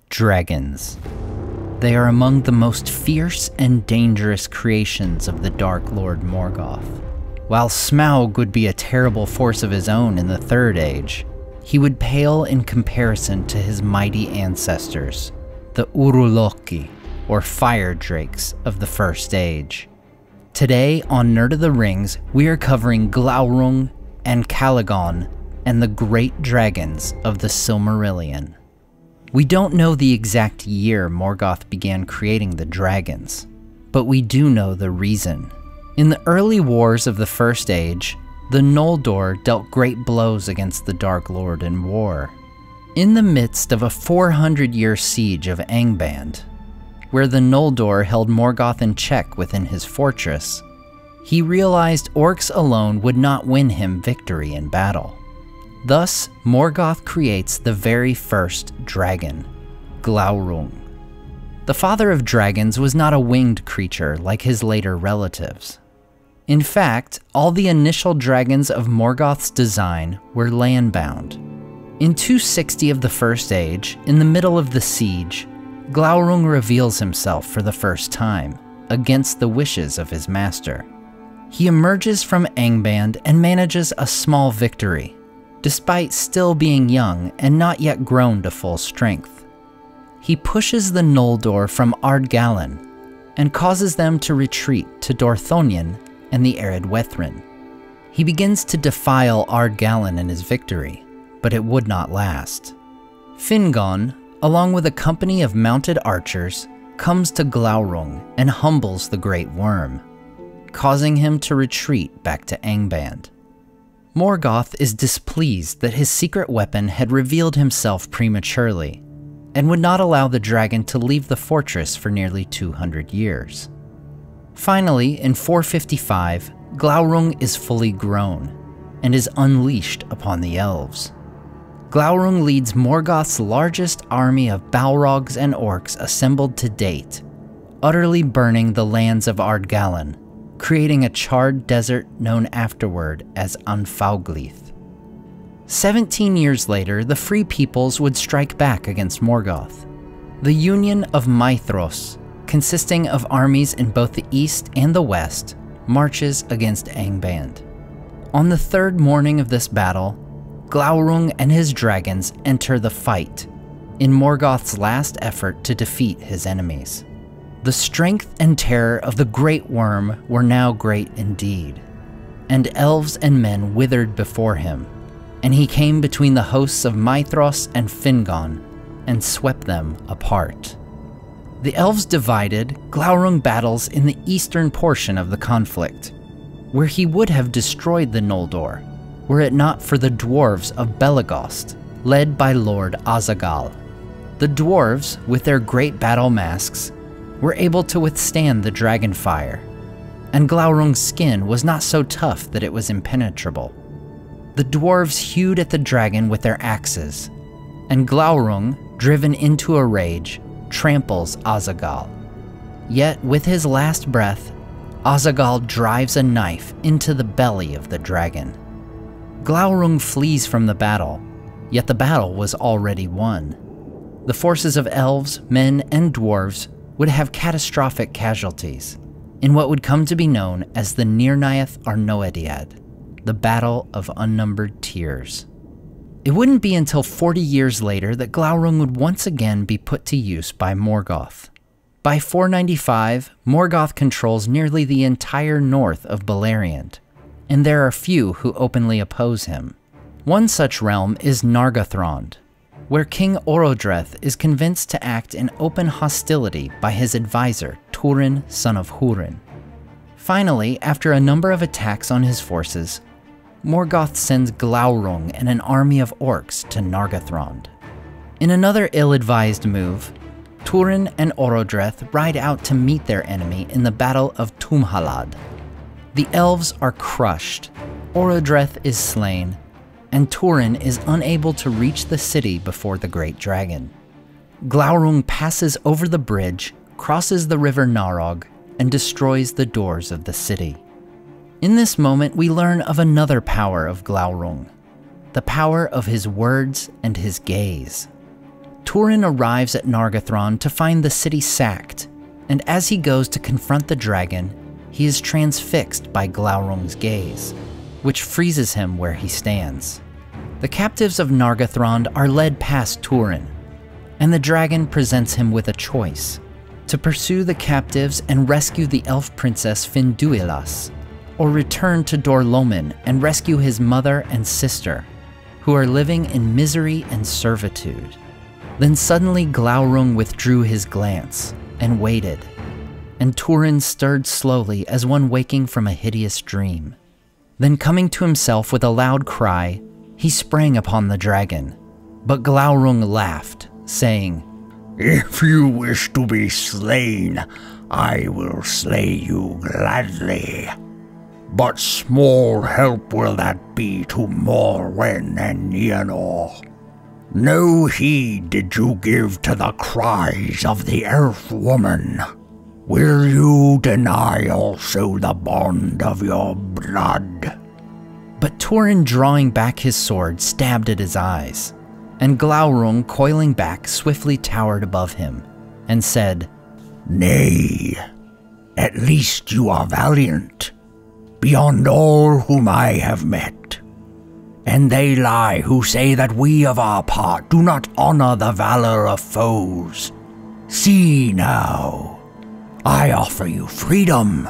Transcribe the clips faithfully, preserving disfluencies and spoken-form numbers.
Dragons. They are among the most fierce and dangerous creations of the Dark Lord Morgoth. While Smaug would be a terrible force of his own in the Third Age, he would pale in comparison to his mighty ancestors, the Urukloki, or Fire Drakes of the First Age. Today on Nerd of the Rings, we are covering Glaurung and Calagon and the great dragons of the Silmarillion. We don't know the exact year Morgoth began creating the dragons, but we do know the reason. In the early wars of the First Age, the Noldor dealt great blows against the Dark Lord in war. In the midst of a four hundred year siege of Angband, where the Noldor held Morgoth in check within his fortress, he realized orcs alone would not win him victory in battle. Thus, Morgoth creates the very first dragon, Glaurung. The father of dragons was not a winged creature like his later relatives. In fact, all the initial dragons of Morgoth's design were landbound. In two sixty of the First Age, in the middle of the siege, Glaurung reveals himself for the first time, against the wishes of his master. He emerges from Angband and manages a small victory, despite still being young and not yet grown to full strength. He pushes the Noldor from Ardgallen and causes them to retreat to Dorthonion and the arid Wethrin. He begins to defile Ardgallen in his victory, but it would not last. Fingon, along with a company of mounted archers, comes to Glaurung and humbles the Great Worm, causing him to retreat back to Angband. Morgoth is displeased that his secret weapon had revealed himself prematurely, and would not allow the dragon to leave the fortress for nearly two hundred years. Finally, in four fifty-five, Glaurung is fully grown, and is unleashed upon the elves. Glaurung leads Morgoth's largest army of Balrogs and orcs assembled to date, utterly burning the lands of Ardgallen, creating a charred desert known afterward as Anfauglith. Seventeen years later, the Free Peoples would strike back against Morgoth. The Union of Maethros, consisting of armies in both the east and the west, marches against Angband. On the third morning of this battle, Glaurung and his dragons enter the fight, in Morgoth's last effort to defeat his enemies. The strength and terror of the Great Worm were now great indeed, and elves and men withered before him, and he came between the hosts of Maethros and Fingon, and swept them apart. The elves divided, Glaurung battles in the eastern portion of the conflict, where he would have destroyed the Noldor, were it not for the dwarves of Belegost, led by Lord Azaghal. The dwarves, with their great battle masks, were able to withstand the dragon fire, and Glaurung's skin was not so tough that it was impenetrable. The dwarves hewed at the dragon with their axes, and Glaurung, driven into a rage, tramples Azaghal. Yet with his last breath, Azaghal drives a knife into the belly of the dragon. Glaurung flees from the battle, yet the battle was already won. The forces of elves, men, and dwarves would have catastrophic casualties in what would come to be known as the Nirnaeth Arnoediad, the Battle of Unnumbered Tears. It wouldn't be until forty years later that Glaurung would once again be put to use by Morgoth. By four ninety-five, Morgoth controls nearly the entire north of Beleriand, and there are few who openly oppose him. One such realm is Nargothrond, where King Orodreth is convinced to act in open hostility by his advisor, Turin, son of Hurin. Finally, after a number of attacks on his forces, Morgoth sends Glaurung and an army of orcs to Nargothrond. In another ill-advised move, Turin and Orodreth ride out to meet their enemy in the Battle of Tumhalad. The elves are crushed, Orodreth is slain, and Turin is unable to reach the city before the great dragon. Glaurung passes over the bridge, crosses the river Narog, and destroys the doors of the city. In this moment, we learn of another power of Glaurung, the power of his words and his gaze. Turin arrives at Nargothrond to find the city sacked, and as he goes to confront the dragon, he is transfixed by Glaurung's gaze, which freezes him where he stands. The captives of Nargothrond are led past Turin, and the dragon presents him with a choice: to pursue the captives and rescue the elf princess Finduilas, or return to Dor-lómin and rescue his mother and sister, who are living in misery and servitude. Then suddenly Glaurung withdrew his glance and waited, and Turin stirred slowly as one waking from a hideous dream. Then coming to himself with a loud cry, he sprang upon the dragon, but Glaurung laughed, saying, "If you wish to be slain, I will slay you gladly. But small help will that be to Morwen and Nienor. No heed did you give to the cries of the elf woman. Will you deny also the bond of your blood?" But Turin, drawing back his sword, stabbed at his eyes, and Glaurung, coiling back, swiftly towered above him, and said, "Nay, at least you are valiant, beyond all whom I have met. And they lie who say that we of our part do not honor the valor of foes. See now, I offer you freedom.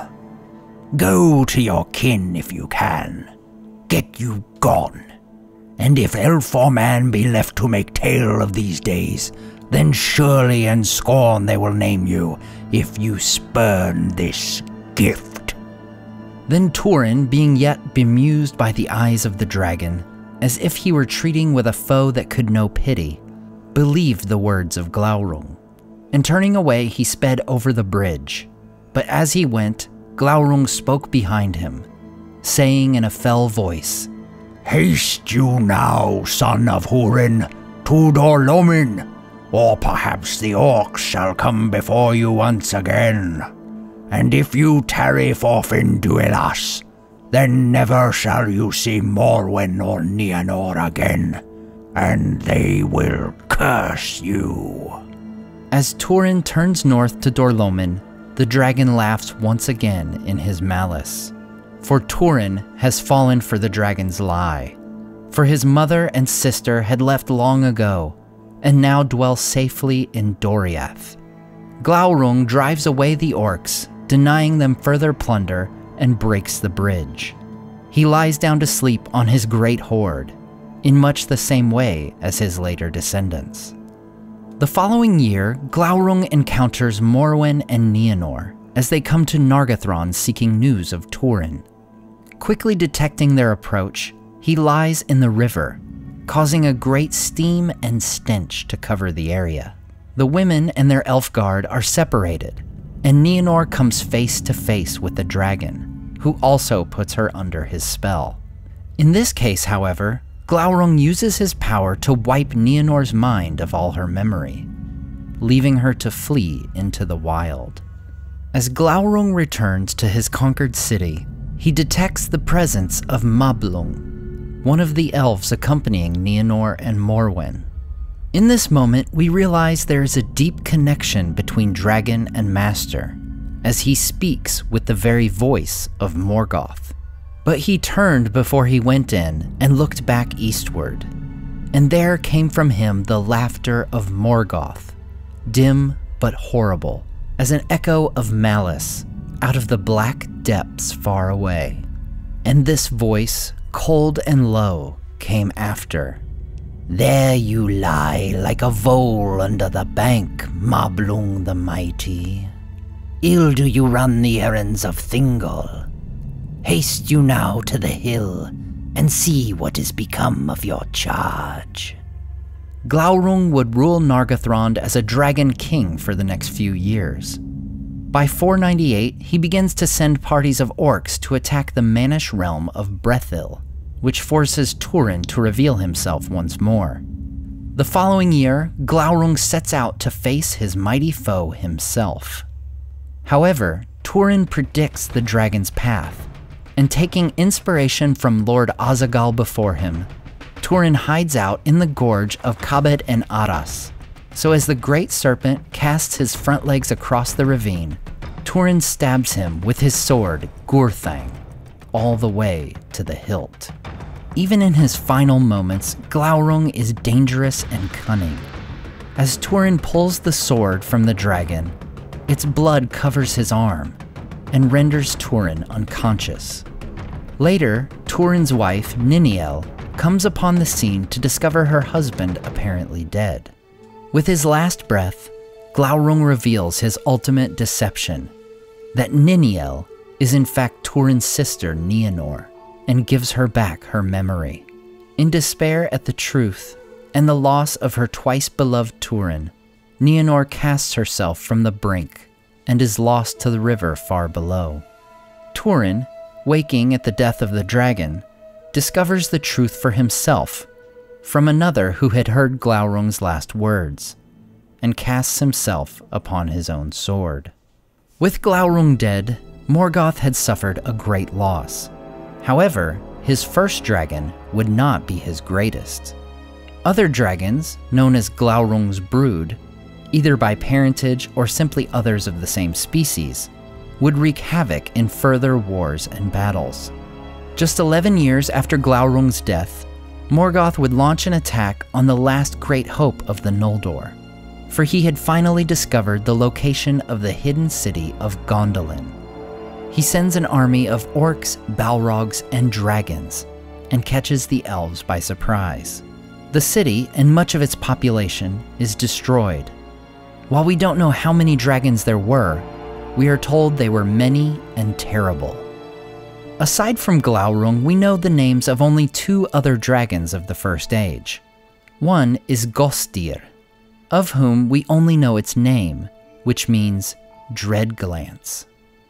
Go to your kin if you can. Get you gone. And if elf or man be left to make tale of these days, then surely in scorn they will name you, if you spurn this gift." Then Turin, being yet bemused by the eyes of the dragon, as if he were treating with a foe that could know pity, believed the words of Glaurung, and turning away he sped over the bridge. But as he went, Glaurung spoke behind him, saying in a fell voice, "Haste you now, son of Hurin, to Dor-lómin, or perhaps the orcs shall come before you once again. And if you tarry for Finduilas, then never shall you see Morwen or Nienor again, and they will curse you." As Turin turns north to Dor-lómin, the dragon laughs once again in his malice. For Turin has fallen for the dragon's lie, for his mother and sister had left long ago, and now dwell safely in Doriath. Glaurung drives away the orcs, denying them further plunder, and breaks the bridge. He lies down to sleep on his great hoard, in much the same way as his later descendants. The following year, Glaurung encounters Morwen and Nienor as they come to Nargothrond seeking news of Turin. Quickly detecting their approach, he lies in the river, causing a great steam and stench to cover the area. The women and their elf guard are separated, and Nienor comes face to face with the dragon, who also puts her under his spell. In this case, however, Glaurung uses his power to wipe Nienor's mind of all her memory, leaving her to flee into the wild. As Glaurung returns to his conquered city, he detects the presence of Mablung, one of the elves accompanying Nienor and Morwen. In this moment, we realize there is a deep connection between dragon and master, as he speaks with the very voice of Morgoth. But he turned before he went in and looked back eastward, and there came from him the laughter of Morgoth, dim but horrible, as an echo of malice out of the black depths far away. And this voice, cold and low, came after. "There you lie like a vole under the bank, Mablung the mighty. Ill do you run the errands of Thingol. Haste you now to the hill, and see what is become of your charge." Glaurung would rule Nargothrond as a dragon king for the next few years. By four ninety-eight, he begins to send parties of orcs to attack the Mannish realm of Brethil, which forces Turin to reveal himself once more. The following year, Glaurung sets out to face his mighty foe himself. However, Turin predicts the dragon's path, and taking inspiration from Lord Azaghal before him, Turin hides out in the gorge of Kabed and Aras, So as the great serpent casts his front legs across the ravine, Turin stabs him with his sword, Gurthang, all the way to the hilt. Even in his final moments, Glaurung is dangerous and cunning. As Turin pulls the sword from the dragon, its blood covers his arm and renders Turin unconscious. Later, Turin's wife, Niniel, comes upon the scene to discover her husband apparently dead. With his last breath, Glaurung reveals his ultimate deception, that Niniel is in fact Turin's sister Nienor, and gives her back her memory. In despair at the truth and the loss of her twice-beloved Turin, Nienor casts herself from the brink and is lost to the river far below. Turin, waking at the death of the dragon, discovers the truth for himself from another who had heard Glaurung's last words, and casts himself upon his own sword. With Glaurung dead, Morgoth had suffered a great loss. However, his first dragon would not be his greatest. Other dragons, known as Glaurung's brood, either by parentage or simply others of the same species, would wreak havoc in further wars and battles. Just eleven years after Glaurung's death, Morgoth would launch an attack on the last great hope of the Noldor, for he had finally discovered the location of the hidden city of Gondolin. He sends an army of orcs, balrogs, and dragons, and catches the elves by surprise. The city and much of its population is destroyed. While we don't know how many dragons there were, we are told they were many and terrible. Aside from Glaurung, we know the names of only two other dragons of the First Age. One is Gostir, of whom we only know its name, which means Dreadglance.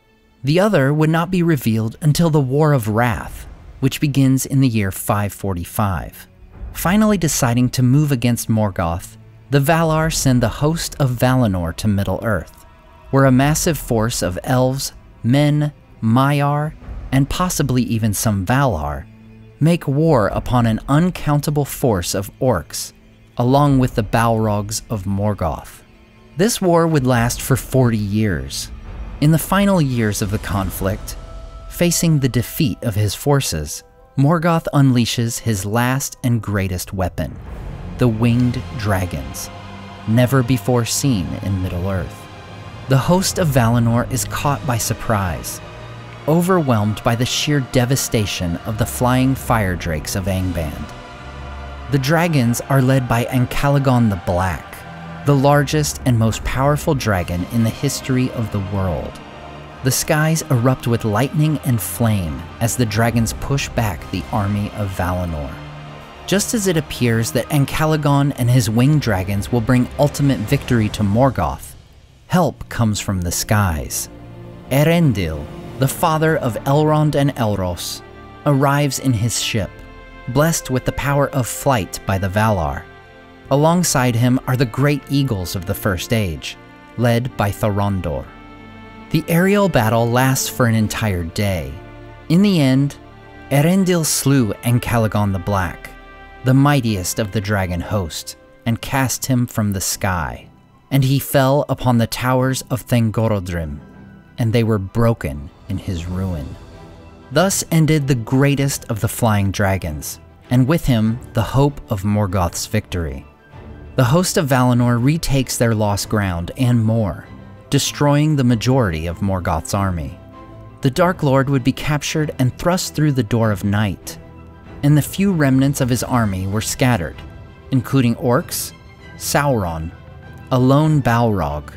The other would not be revealed until the War of Wrath, which begins in the year five forty-five. Finally deciding to move against Morgoth, the Valar send the host of Valinor to Middle-earth, where a massive force of elves, men, Maiar, and possibly even some Valar, make war upon an uncountable force of orcs, along with the Balrogs of Morgoth. This war would last for forty years. In the final years of the conflict, facing the defeat of his forces, Morgoth unleashes his last and greatest weapon, the winged dragons, never before seen in Middle-earth. The host of Valinor is caught by surprise, overwhelmed by the sheer devastation of the flying fire drakes of Angband. The dragons are led by Ancalagon the Black, the largest and most powerful dragon in the history of the world. The skies erupt with lightning and flame as the dragons push back the army of Valinor. Just as it appears that Ancalagon and his winged dragons will bring ultimate victory to Morgoth, help comes from the skies. Erendil, the father of Elrond and Elros, arrives in his ship, blessed with the power of flight by the Valar. Alongside him are the great eagles of the First Age, led by Thorondor. The aerial battle lasts for an entire day. In the end, Erendil slew Ancalagon the Black, the mightiest of the dragon host, and cast him from the sky. And he fell upon the towers of Thangorodrim, and they were broken in his ruin. Thus ended the greatest of the flying dragons, and with him the hope of Morgoth's victory. The host of Valinor retakes their lost ground and more, destroying the majority of Morgoth's army. The Dark Lord would be captured and thrust through the Door of Night, and the few remnants of his army were scattered, including orcs, Sauron, a lone Balrog,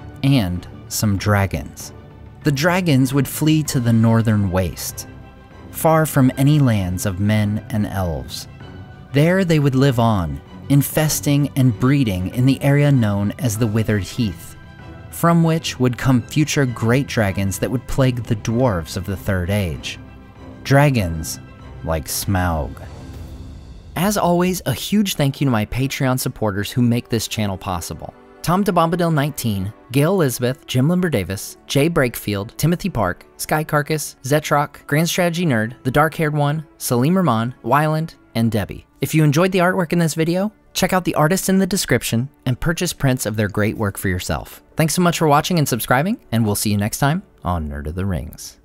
and some dragons. The dragons would flee to the northern waste, far from any lands of men and elves. There they would live on, infesting and breeding in the area known as the Withered Heath, from which would come future great dragons that would plague the dwarves of the Third Age. Dragons like Smaug. As always, a huge thank you to my Patreon supporters who make this channel possible. Tom DeBombadil nineteen, Gail Elizabeth, Jim Limber Davis, Jay Breakfield, Timothy Park, Sky Carcass, Zetrock, Grand Strategy Nerd, The Dark Haired One, Salim Rahman, Wyland, and Debbie. If you enjoyed the artwork in this video, Check out the artists in the description and purchase prints of their great work for yourself. Thanks so much for watching and subscribing, and we'll see you next time on Nerd of the Rings.